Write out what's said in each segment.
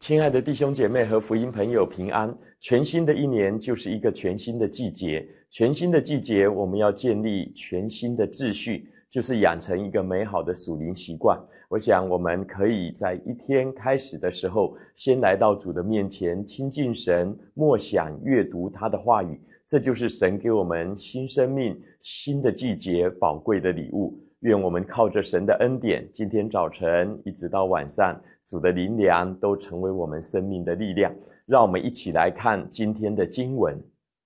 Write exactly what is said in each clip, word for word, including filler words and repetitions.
亲爱的弟兄姐妹和福音朋友平安，全新的一年就是一个全新的季节，全新的季节我们要建立全新的秩序，就是养成一个美好的属灵习惯。我想我们可以在一天开始的时候，先来到主的面前亲近神，默想阅读他的话语，这就是神给我们新生命、新的季节宝贵的礼物。愿我们靠着神的恩典，今天早晨一直到晚上，主的灵粮都成为我们生命的力量。让我们一起来看今天的经文。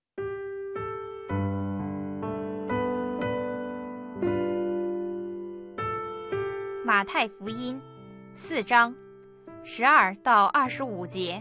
马太福音四章十二到二十五节。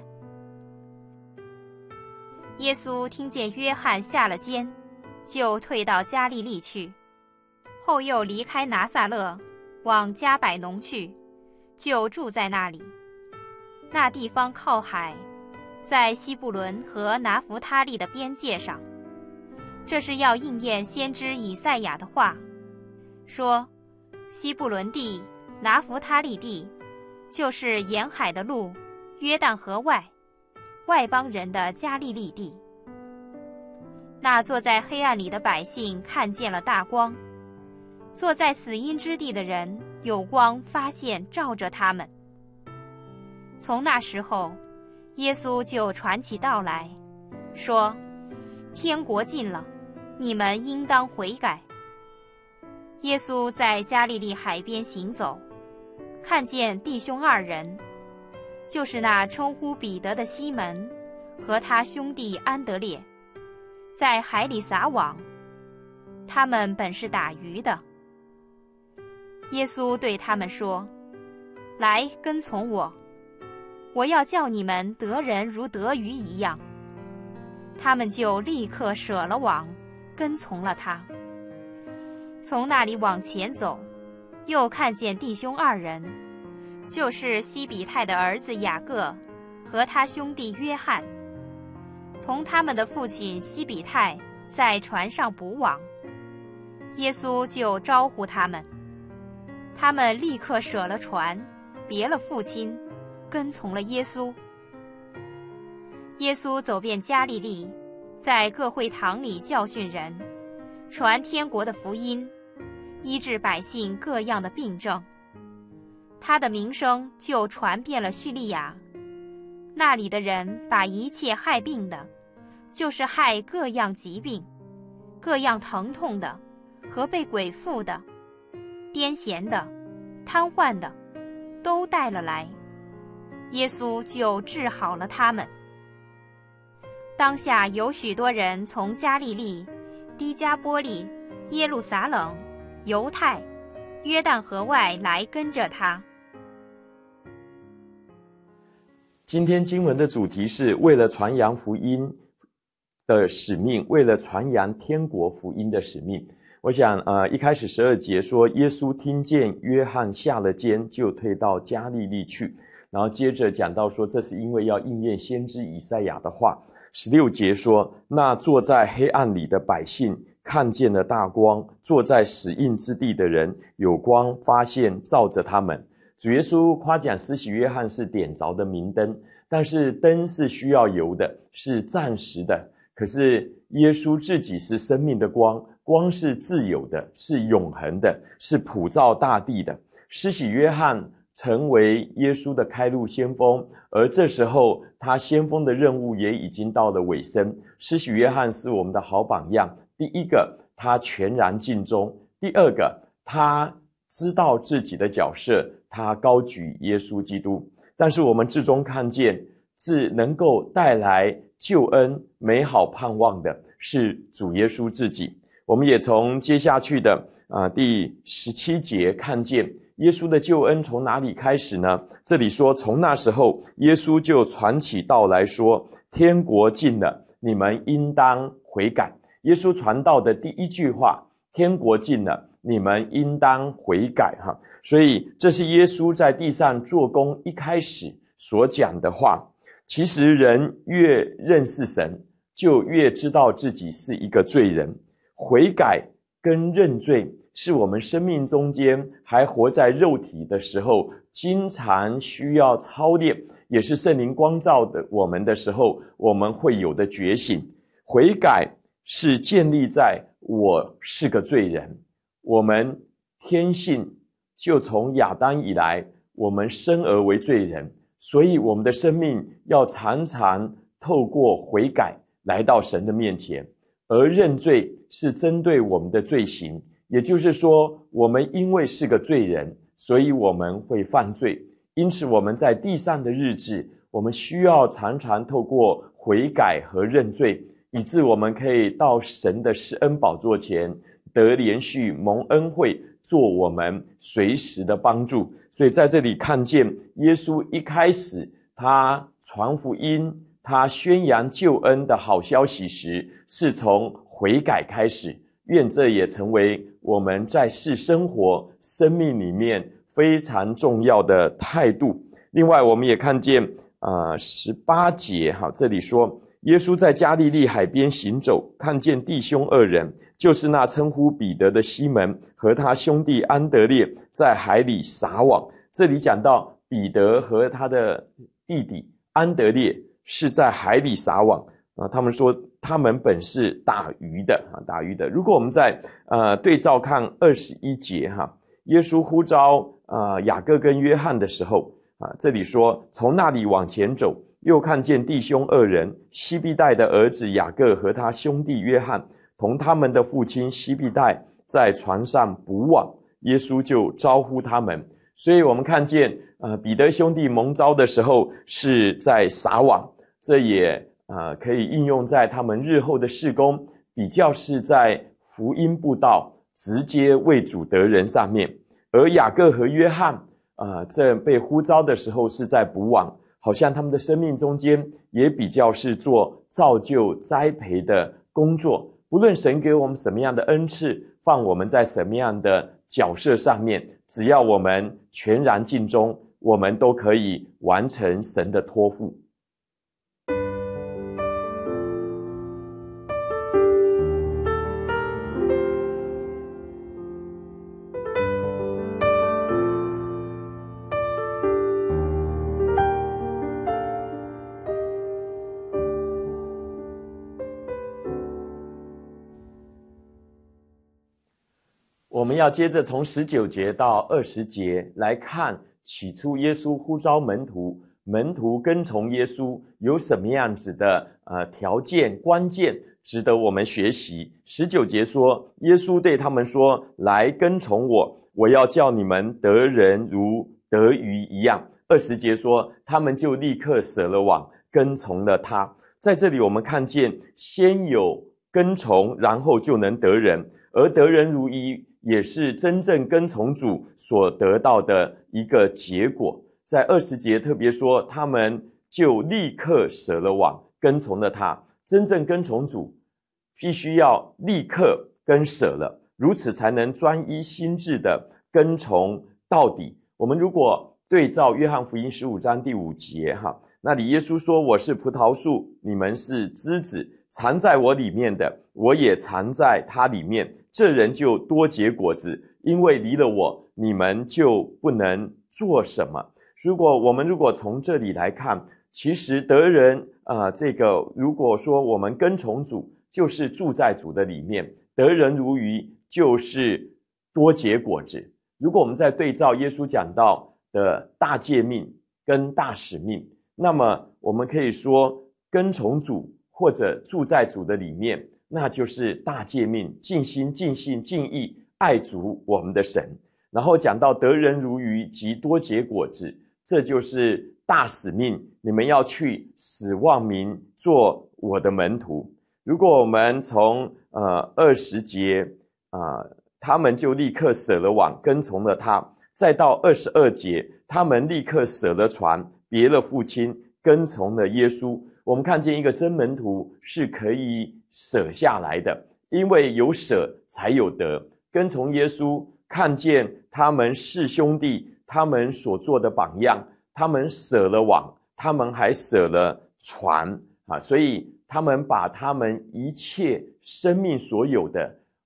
耶稣听见约翰下了监，就退到加利利去，后又离开拿撒勒，往加百农去，就住在那里。那地方靠海，在西布伦和拿弗他利的边界上。这是要应验先知以赛亚的话，说：西布伦地、拿弗他利地，就是沿海的路，约旦河外，外邦人的加利利地。那坐在黑暗里的百姓看见了大光，坐在死荫之地的人有光发现照着他们。从那时候，耶稣就传起道来，说：天国近了，你们应当悔改。耶稣在加利利海边行走，看见弟兄二人，就是那称呼彼得的西门和他兄弟安德烈，在海里撒网，他们本是打鱼的。耶稣对他们说：来，跟从我，我要叫你们得人如得鱼一样。他们就立刻舍了网，跟从了他。从那里往前走，又看见弟兄二人，就是西比泰的儿子雅各和他兄弟约翰，同他们的父亲西比泰在船上捕网。耶稣就招呼他们，他们立刻舍了船，别了父亲，跟从了耶稣。耶稣走遍加利利，在各会堂里教训人，传天国的福音，医治百姓各样的病症。他的名声就传遍了叙利亚，那里的人把一切害病的，就是害各样疾病、各样疼痛的和被鬼附的、癫痫的、瘫痪的，都带了来，耶稣就治好了他们。当下有许多人从加利利、低加波利、耶路撒冷、犹太、约旦河外来跟着他。 今天经文的主题是为了传扬福音的使命，为了传扬天国福音的使命。我想呃，一开始十二节说耶稣听见约翰下了监，就退到加利利去，然后接着讲到说这是因为要应验先知以赛亚的话。十六节说，那坐在黑暗里的百姓看见了大光，坐在死荫之地的人有光发现照着他们。主耶稣夸奖施洗约翰是点着的明灯，但是灯是需要油的，是暂时的。可是耶稣自己是生命的光，光是自有的，是永恒的，是普照大地的。施洗约翰成为耶稣的开路先锋，而这时候他先锋的任务也已经到了尾声。施洗约翰是我们的好榜样，第一个，他全然尽忠；第二个，他知道自己的角色，他高举耶稣基督。但是我们至终看见，是能够带来救恩美好盼望的是主耶稣自己。我们也从接下去的啊第十七节看见耶稣的救恩从哪里开始呢？这里说，从那时候耶稣就传起道来说，天国近了，你们应当悔改。耶稣传道的第一句话，天国近了，你们应当悔改哈。所以这是耶稣在地上做工一开始所讲的话。其实人越认识神，就越知道自己是一个罪人。悔改跟认罪，是我们生命中间还活在肉体的时候，经常需要操练，也是圣灵光照的我们的时候，我们会有的觉醒。悔改是建立在我是个罪人，我们天性就从亚当以来，我们生而为罪人，所以我们的生命要常常透过悔改来到神的面前。而认罪是针对我们的罪行，也就是说，我们因为是个罪人，所以我们会犯罪。因此我们在地上的日子，我们需要常常透过悔改和认罪，以致我们可以到神的施恩宝座前，得连续蒙恩惠，做我们随时的帮助。所以在这里看见耶稣一开始他传福音，他宣扬救恩的好消息时，是从悔改开始。愿这也成为我们在世生活生命里面非常重要的态度。另外我们也看见呃十八节哈，这里说耶稣在加利利海边行走，看见弟兄二人，就是那称呼彼得的西门和他兄弟安德烈在海里撒网。这里讲到彼得和他的弟弟安德烈是在海里撒网啊，他们说他们本是打鱼的啊，打鱼的。如果我们在呃对照看二十一节哈，耶稣呼召呃雅各跟约翰的时候啊，这里说从那里往前走，又看见弟兄二人，西庇太的儿子雅各和他兄弟约翰，同他们的父亲西庇太在船上捕网，耶稣就招呼他们。所以我们看见呃彼得兄弟蒙召的时候是在撒网，这也呃可以应用在他们日后的事工，比较是在福音布道直接为主得人上面。而雅各和约翰呃这被呼召的时候是在捕网，好像他们的生命中间也比较是做造就栽培的工作。不论神给我们什么样的恩赐，放我们在什么样的角色上面，只要我们全然尽忠，我们都可以完成神的托付。我们要接着从十九节到二十节来看，起初耶稣呼召门徒，门徒跟从耶稣有什么样子的呃条件关键值得我们学习。十九节说，耶稣对他们说，来跟从我，我要叫你们得人如得鱼一样。二十节说，他们就立刻舍了网，跟从了他。在这里我们看见，先有跟从，然后就能得人，而得人如鱼也是真正跟从主所得到的一个结果。在二十节特别说，他们就立刻舍了网，跟从了他。真正跟从主必须要立刻跟舍了，如此才能专一心志的跟从到底。我们如果对照约翰福音十五章第五节哈，那里耶稣说，我是葡萄树，你们是枝子，藏在我里面的，我也藏在他里面，这人就多结果子，因为离了我，你们就不能做什么。如果我们如果从这里来看，其实得人呃，这个如果说我们跟从主，就是住在主的里面，得人如鱼就是多结果子。如果我们在对照耶稣讲到的大诫命跟大使命，那么我们可以说跟从主或者住在主的里面，那就是大诫命，尽心尽性尽意爱主我们的神。然后讲到得人如鱼及多结果子，这就是大使命，你们要去使万民做我的门徒。如果我们从呃二十节啊、呃，他们就立刻舍了网，跟从了他，再到二十二节，他们立刻舍了船，别了父亲，跟从了耶稣。我们看见一个真门徒是可以舍下来的，因为有舍才有得。跟从耶稣，看见他们是兄弟，他们所做的榜样，他们舍了网，他们还舍了船啊，所以他们把他们一切生命所有的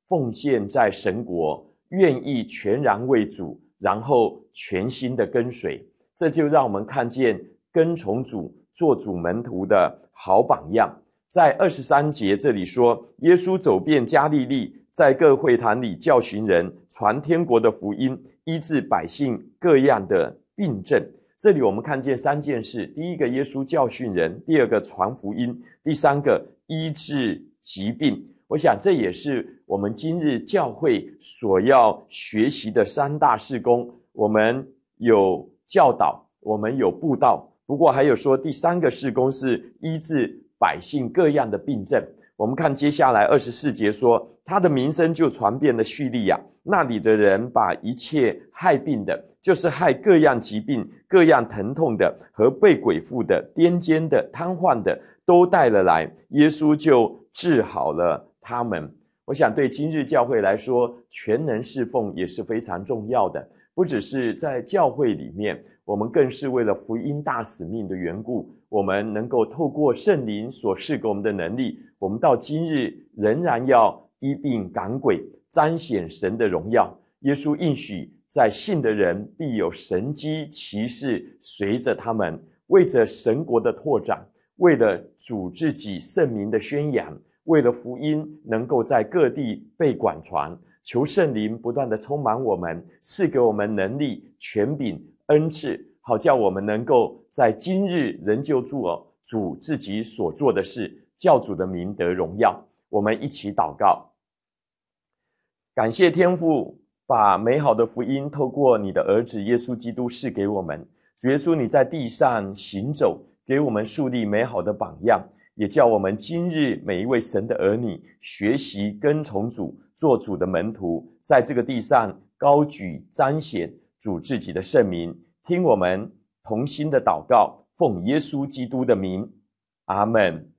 奉献在神国，愿意全然为主，然后全心的跟随。这就让我们看见跟从主、做主门徒的好榜样。在二十三节这里说，耶稣走遍加利利，在各会堂里教训人，传天国的福音，医治百姓各样的病症。这里我们看见三件事：第一个，耶稣教训人；第二个，传福音；第三个，医治疾病。我想这也是我们今日教会所要学习的三大事工。我们有教导，我们有布道，不过还有说第三个事工是医治百姓各样的病症。我们看接下来二十四节说，他的名声就传遍了叙利亚，那里的人把一切害病的，就是害各样疾病、各样疼痛的和被鬼附的、癫痫的、瘫痪的都带了来，耶稣就治好了他们。我想对今日教会来说，全能侍奉也是非常重要的，不只是在教会里面，我们更是为了福音大使命的缘故，我们能够透过圣灵所赐给我们的能力，我们到今日仍然要医病赶鬼，彰显神的荣耀。耶稣应许在信的人必有神迹奇事随着他们，为着神国的拓展，为了主自己圣名的宣扬，为了福音能够在各地被广传，求圣灵不断的充满我们，赐给我们能力、权柄、恩赐，好叫我们能够在今日仍旧做主自己所做的事，叫主的名得荣耀。我们一起祷告。感谢天父把美好的福音透过你的儿子耶稣基督赐给我们。主耶稣，你在地上行走，给我们树立美好的榜样，也叫我们今日每一位神的儿女学习跟从主，做主的门徒，在这个地上高举彰显主自己的圣名。听我们同心的祷告，奉耶稣基督的名，阿们。